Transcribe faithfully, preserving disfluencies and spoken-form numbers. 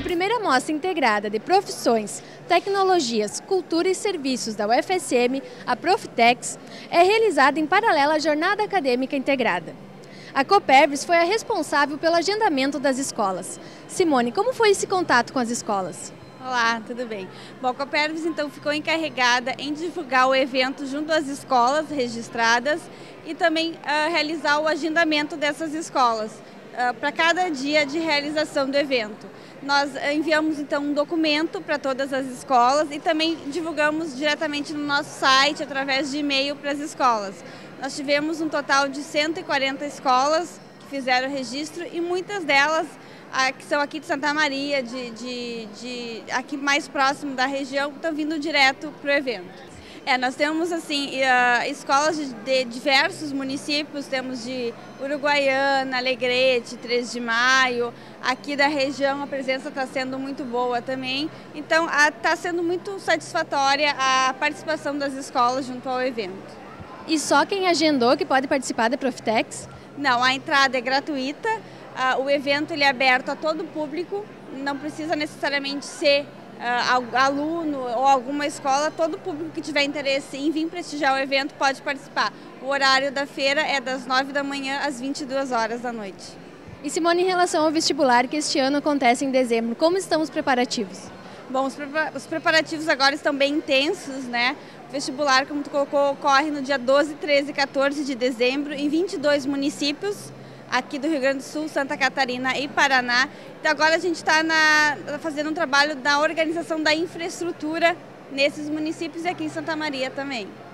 primeira mostra integrada de profissões, tecnologias, cultura e serviços da U F S M, a Profitex, é realizada em paralelo à Jornada Acadêmica Integrada. A Copervis foi a responsável pelo agendamento das escolas. Simone, como foi esse contato com as escolas? Olá, tudo bem? Bom, a Copervis então ficou encarregada em divulgar o evento junto às escolas registradas e também uh, realizar o agendamento dessas escolas uh, para cada dia de realização do evento. Nós enviamos então um documento para todas as escolas e também divulgamos diretamente no nosso site através de e-mail para as escolas. Nós tivemos um total de cento e quarenta escolas que fizeram o registro e muitas delas que são aqui de Santa Maria, de, de, de, aqui mais próximo da região, estão vindo direto para o evento. É, nós temos assim, uh, escolas de, de diversos municípios, temos de Uruguaiana, Alegrete, três de maio, aqui da região a presença está sendo muito boa também, então está sendo muito satisfatória a participação das escolas junto ao evento. E só quem agendou que pode participar da Profitex? Não, a entrada é gratuita. Uh, o evento ele é aberto a todo o público, não precisa necessariamente ser uh, aluno ou alguma escola, todo público que tiver interesse em vir prestigiar o evento pode participar. O horário da feira é das nove da manhã às vinte e duas horas da noite. E Simone, em relação ao vestibular que este ano acontece em dezembro, como estão os preparativos? Bom, os, prepara os preparativos agora estão bem intensos, né? O vestibular, como tu colocou, ocorre no dia doze, treze e quatorze de dezembro em vinte e dois municípios, aqui do Rio Grande do Sul, Santa Catarina e Paraná. Então agora a gente está fazendo um trabalho da organização da infraestrutura nesses municípios e aqui em Santa Maria também.